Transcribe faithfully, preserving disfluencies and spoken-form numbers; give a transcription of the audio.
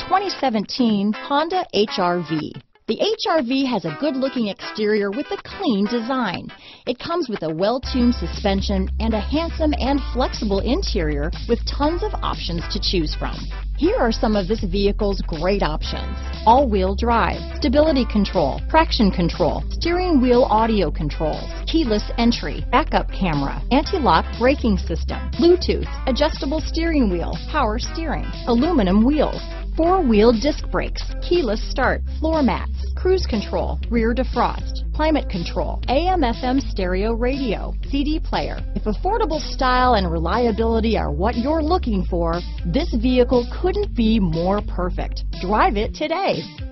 twenty seventeen Honda H R V. The H R V has a good-looking exterior with a clean design. It comes with a well-tuned suspension and a handsome and flexible interior with tons of options to choose from. Here are some of this vehicle's great options: all-wheel drive, stability control, traction control, steering wheel audio controls, keyless entry, backup camera, anti-lock braking system, Bluetooth, adjustable steering wheel, power steering, aluminum wheels, four-wheel disc brakes, keyless start, floor mats, cruise control, rear defrost, climate control, A M F M stereo radio, C D player. If affordable style and reliability are what you're looking for, this vehicle couldn't be more perfect. Drive it today.